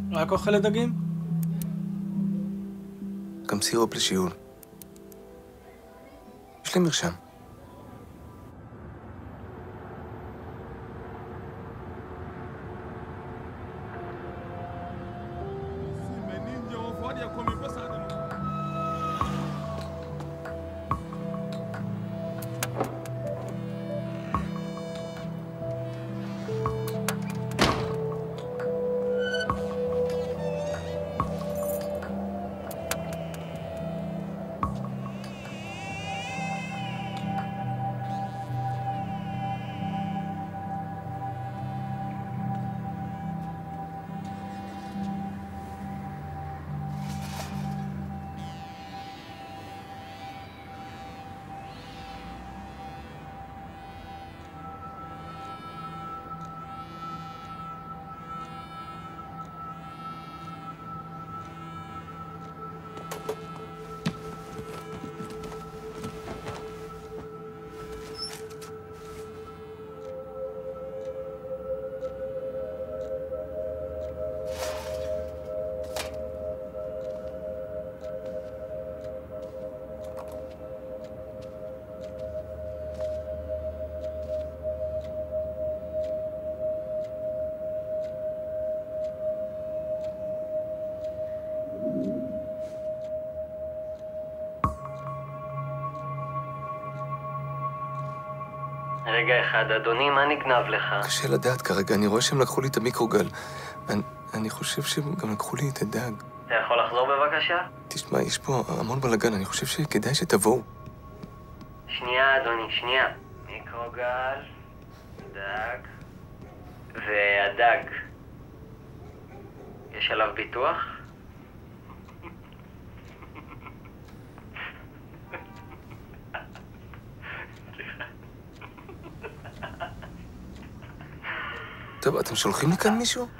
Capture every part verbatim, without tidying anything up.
רק אוכלת דגים? גם סירופ לשיעול. יש לי מרשם. רגע אחד, אדוני, מה נגנב לך? קשה לדעת כרגע, אני רואה שהם לקחו לי את המיקרוגל. אני, אני חושב שהם גם לקחו לי את הדג. אתה יכול לחזור בבקשה? תשמע, יש פה המון בלגן, אני חושב שכדאי שתבואו. שנייה, אדוני, שנייה. מיקרוגל, דג, והדג. יש עליו ביטוח? טוב, אתם שולחים לי כאן מישהו?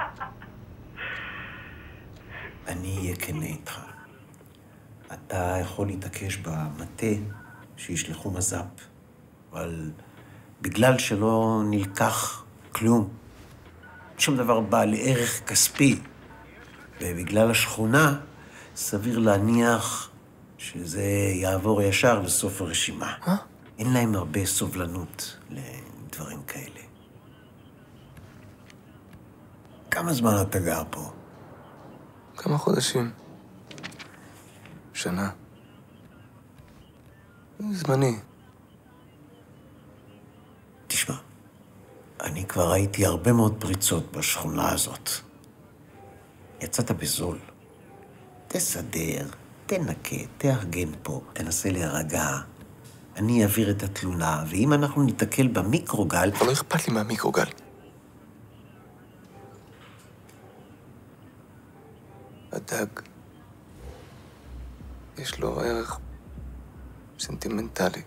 אני אהיה כנה איתך. אתה יכול להתעקש במטה שישלחו מז"פ, אבל בגלל שלא נלקח כלום, שום דבר בעל ערך כספי, ובגלל השכונה, סביר להניח שזה יעבור ישר לסוף הרשימה. אה? אין להם הרבה סובלנות לדברים כאלה. כמה זמן אתה גר פה? כמה חודשים. שנה. זמני. תשמע, אני כבר ראיתי הרבה מאוד פריצות בשכונה הזאת. יצאת בזול. תסדר, תנקה, תארגן פה, תנסה להירגע. אני אעביר את התלונה, ואם אנחנו ניתקל במיקרוגל... אבל לא אכפת לי מהמיקרוגל. הדג, יש לו ערך סנטימנטלי.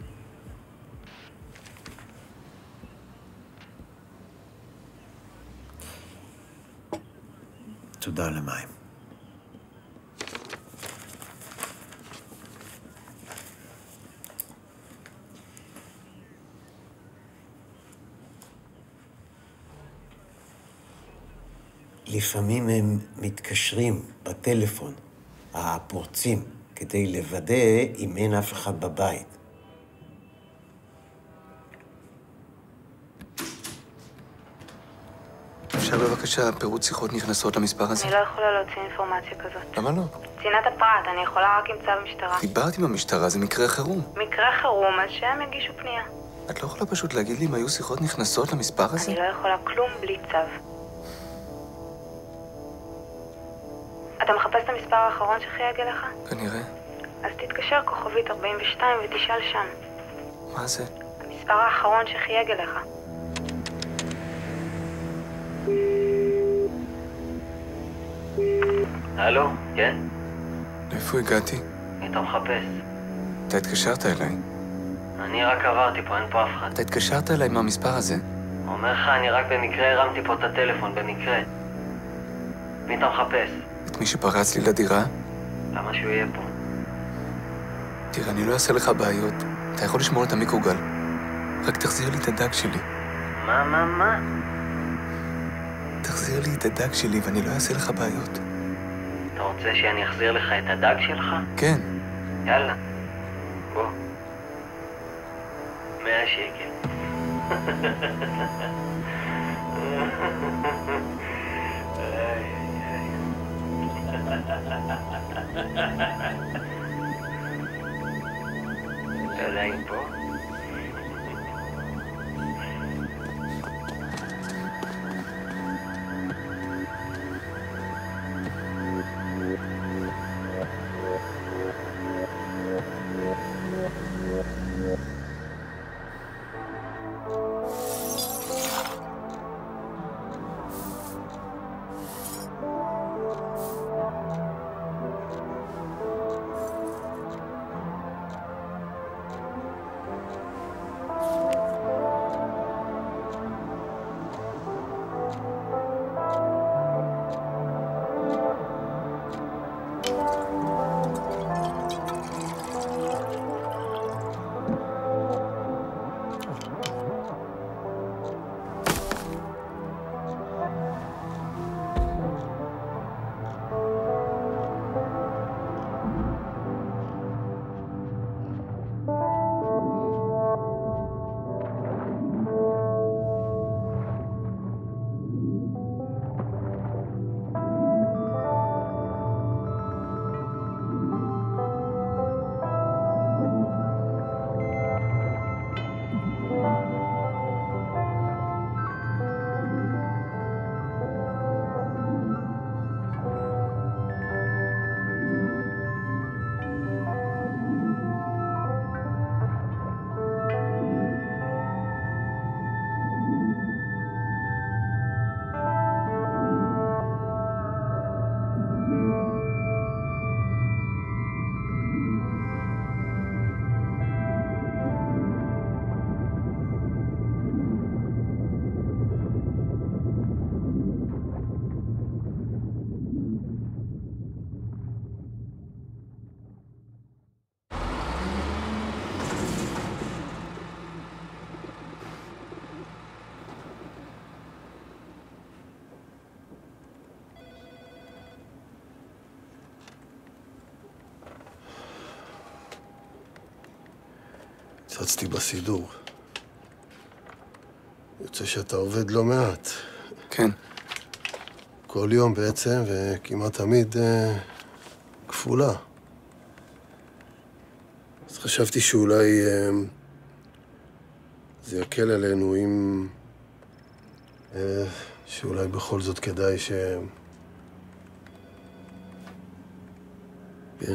תודה על המים. לפעמים הם מתקשרים בטלפון, הפורצים, כדי לוודא אם אין אף אחד בבית. אפשר בבקשה פירוט שיחות נכנסות למספר הזה? אני לא יכולה להוציא אינפורמציה כזאת. למה לא? צנעת הפרט, אני יכולה רק עם צו משטרה. דיברתי עם המשטרה, זה מקרה חירום. מקרה חירום, אז שהם יגישו פנייה. את לא יכולה פשוט להגיד לי אם היו שיחות נכנסות למספר הזה? אני לא יכולה כלום בלי צו. אתה מחפש את המספר האחרון שחייג אליך? כנראה. אז תתקשר כוכבית ארבעים ושתיים ותשאל שם. מה זה? המספר האחרון שחייג אליך. הלו, כן? לאיפה הגעתי? מי אתה מחפש? אתה התקשרת אליי. אני רק עברתי פה, אין פה אף אחד. אתה התקשרת אליי מהמספר הזה. אומר לך, אני רק במקרה הרמתי פה את הטלפון, במקרה. מי אתה מחפש? את מי שפרץ לי לדירה? למה שהוא יהיה פה? תראה, אני לא אעשה לך בעיות. אתה יכול לשמור את המיקרוגל. רק תחזיר לי את הדג שלי. מה, מה, מה? תחזיר לי את הדג שלי ואני לא אעשה לך בעיות. רוצה שאני אחזיר לך את הדג שלך? כן. יאללה, בוא. מאה שקל. אתה עדיין פה? צצתי בסידור. יוצא שאתה עובד לא מעט. כן. כל יום בעצם, וכמעט תמיד אה, כפולה. אז חשבתי שאולי אה, זה יקל עלינו אם... אה, שאולי בכל זאת כדאי ש... כן.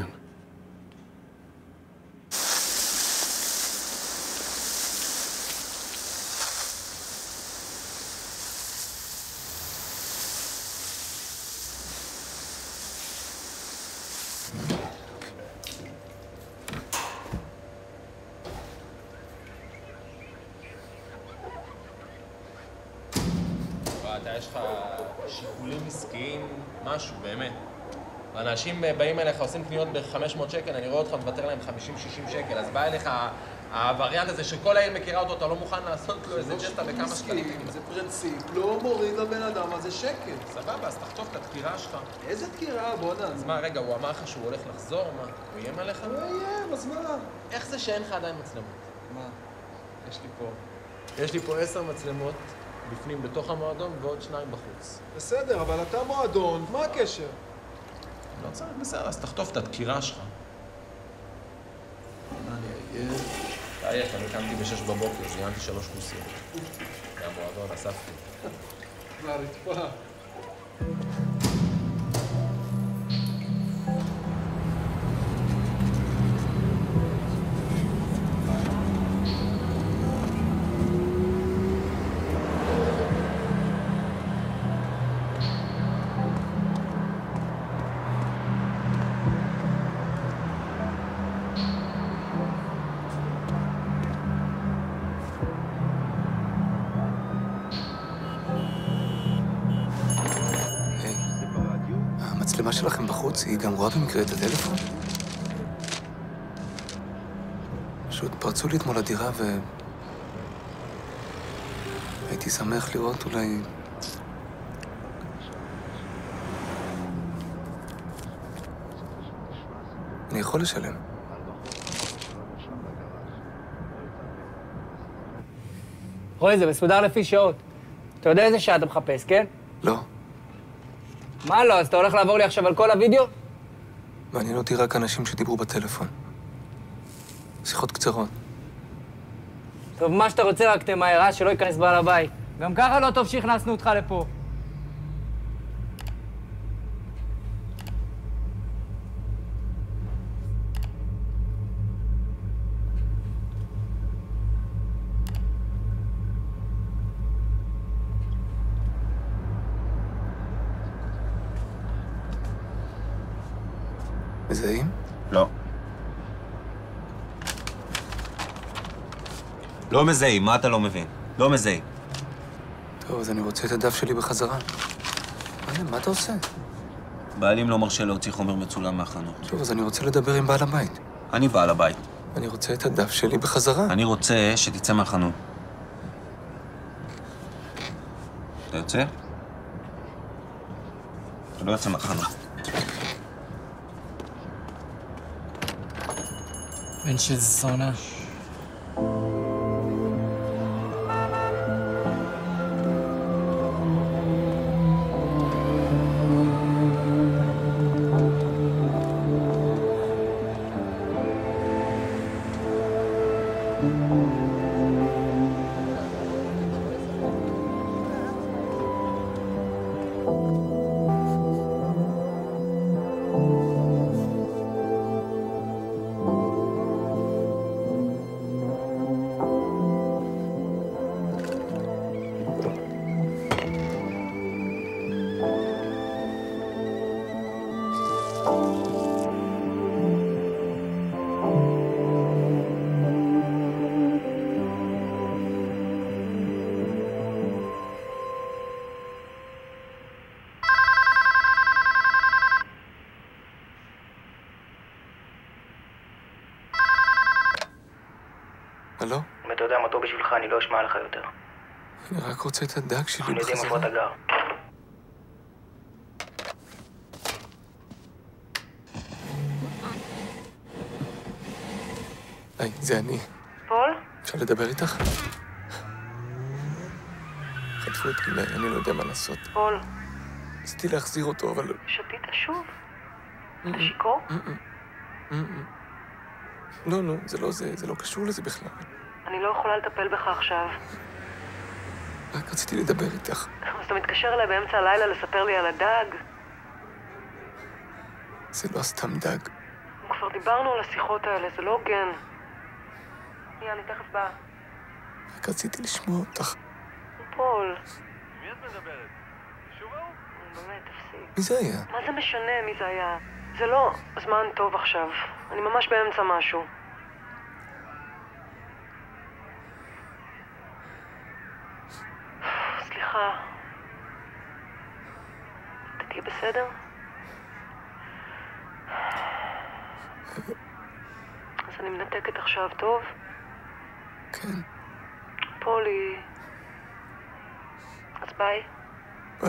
אתה, יש לך שיקולים עסקיים, משהו, באמת. אנשים באים אליך, עושים קניות ב-חמש מאות שקל, אני רואה אותך מוותר להם חמישים שישים שקל, אז בא אליך הווריאנט הזה שכל העיר מכירה אותו, אתה לא מוכן לעשות לו איזה ג'סטה בכמה שקלים. זה פרינציפ, לא מוריד לבן אדם הזה שקל. סבבה, אז תחטוף את הדקירה שלך. איזה דקירה? בוא נע. אז מה, רגע, הוא אמר לך שהוא הולך לחזור? מה? הוא איים עליך? הוא איים, אז מה? איך זה שאין לך עדיין מצלמות? מה? יש לי פה... יש לי פה עשר מצלמות בפנים בתוך המועדון ועוד שניים בחוץ. בסדר, אבל אתה מועדון, מה הקשר? לא צריך, בסדר, אז תחטוף את הדקירה שלך. מה אני אהיה? אתה עייף, אני קמתי בשש בבוקר, זיינתי שלוש כוסיות. מהמועדון, אספתי. מהרצפה. המצלמה שלכם בחוץ, היא גם רואה במקרה את הטלפון? פשוט פרצו לי אתמול לדירה ו... הייתי שמח לראות אולי... אני יכול לשלם. רואי, זה מסודר לפי שעות. אתה יודע איזה שעה אתה מחפש, כן? לא. מה לא? אז אתה הולך לעבור לי עכשיו על כל הוידאו? מעניין אותי רק אנשים שדיברו בטלפון. שיחות קצרות. טוב, מה שאתה רוצה רק תמהר, אה? שלא ייכנס בעל הבית. גם ככה לא טוב שהכנסנו אותך לפה. מזהים? לא. לא מזהים, מה אתה לא מבין? לא מזהים. טוב, אז אני רוצה את הדף שלי בחזרה. מה, מה אתה עושה? בעלים לא מרשה להוציא חומר מצולם מהחנות. טוב, אז אני רוצה לדבר עם בעל הבית. אני בעל הבית. אני רוצה את הדף שלי בחזרה. אני רוצה שתצא מהחנות. אתה יוצא? אתה לא יוצא מהחנות. בן שזה סונה. הלו? אם אתה יודע מה טוב בשבילך, אני לא אשמע לך יותר. אני רק רוצה את הדג שלי אנחנו יודעים איפה אתה גר. היי, זה אני. פול? אפשר לדבר איתך? חטפו את גלי, אני לא יודע מה לעשות. פול. ניסיתי להחזיר אותו, אבל... שתית שוב? אתה שיכור? לא, לא, זה לא זה, זה לא קשור לזה בכלל. אני לא יכולה לטפל בך עכשיו. רק רציתי לדבר איתך. אז אתה מתקשר אליי באמצע הלילה לספר לי על הדג? זה לא סתם דג. כבר דיברנו על השיחות האלה, זה לא הוגן. שנייה, אני תכף באה. רק רציתי לשמוע אותך. פול. מי את מדברת? שוב ההוא? באמת, תפסיק. מי זה היה? מה זה משנה מי זה היה? זה לא זמן טוב עכשיו. אני ממש באמצע משהו. סליחה. אתה תהיה בסדר? אז אני מנתקת עכשיו, טוב? כן. פולי. אז ביי. ביי.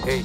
היי.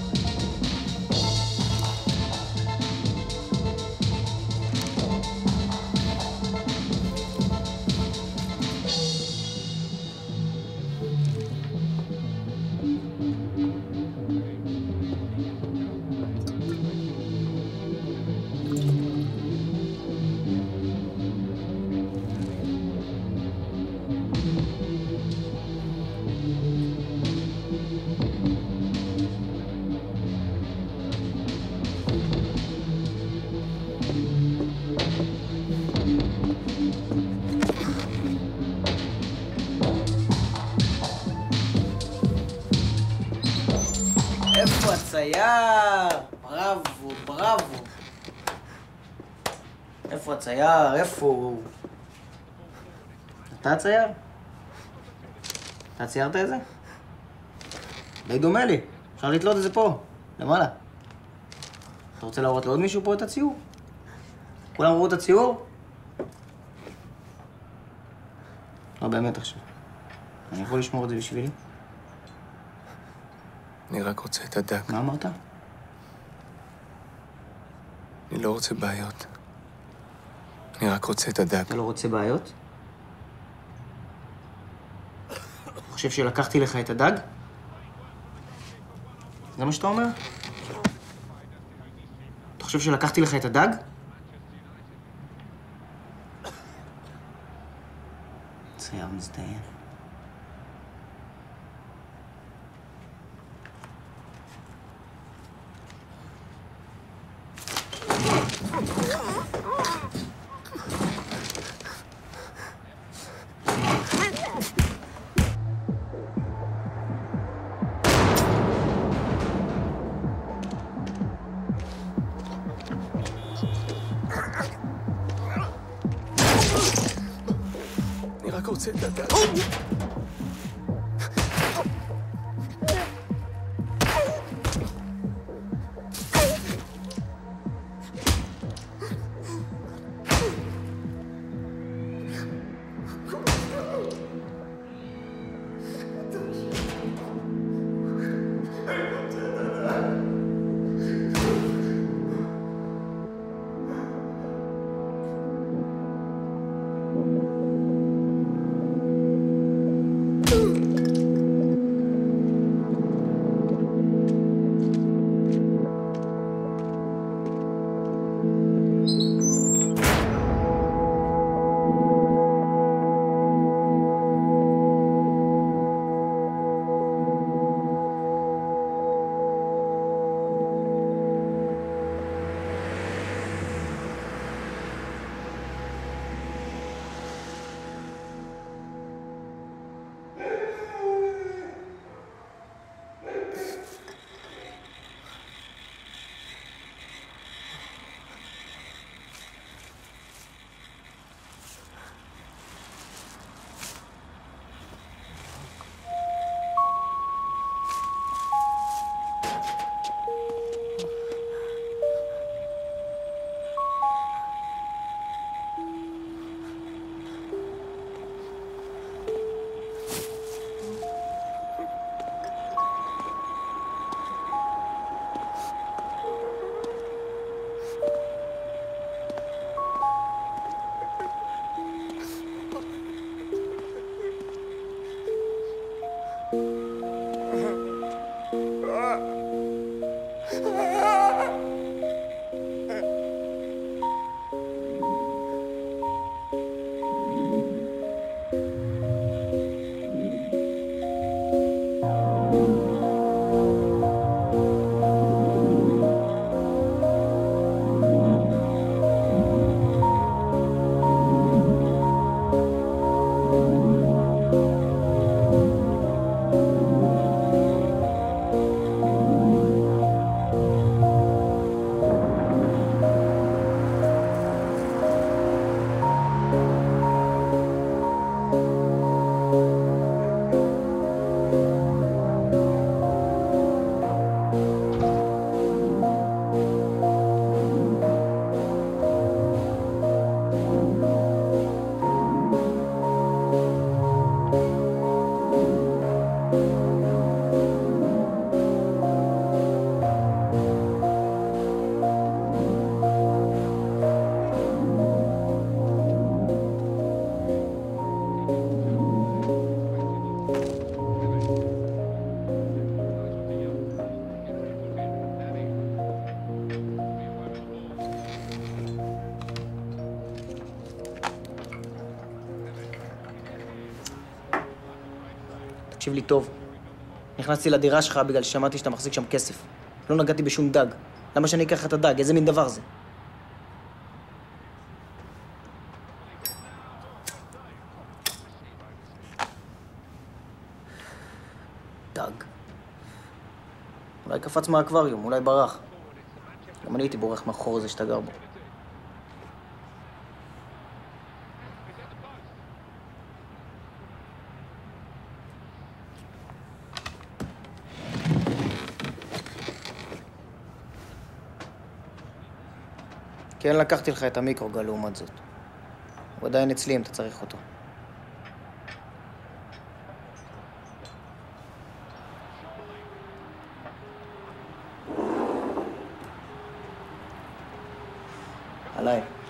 איפה הצייר? בראבו, בראבו. איפה הצייר? איפה הוא? אתה הצייר? אתה ציירת את זה? די דומה לי. אפשר לתלות את זה פה, למעלה. אתה רוצה להראות לעוד מישהו פה את הציור? כולם ראו את הציור? לא, באמת עכשיו. אני יכול לשמור את זה בשבילי? אני רק רוצה את הדג. מה אמרת? אני לא רוצה בעיות. אני רק רוצה את הדג. אתה לא רוצה בעיות? אתה חושב שלקחתי לך את הדג? זה מה שאתה אומר? אתה חושב שלקחתי לך את הדג? צייר מזדיין. אני רק רוצה את הדג. תקשיב לי טוב. נכנסתי לדירה שלך בגלל ששמעתי שאתה מחזיק שם כסף. לא נגעתי בשום דג. למה שאני אקח את הדג? איזה מין דבר זה? דג. אולי קפץ מהאקווריום, אולי ברח. גם אני הייתי בורח מהחור הזה שאתה גר בו. כן, לקחתי לך את המיקרוגל לעומת זאת. הוא עדיין אצלי אם אתה צריך אותו. עליי.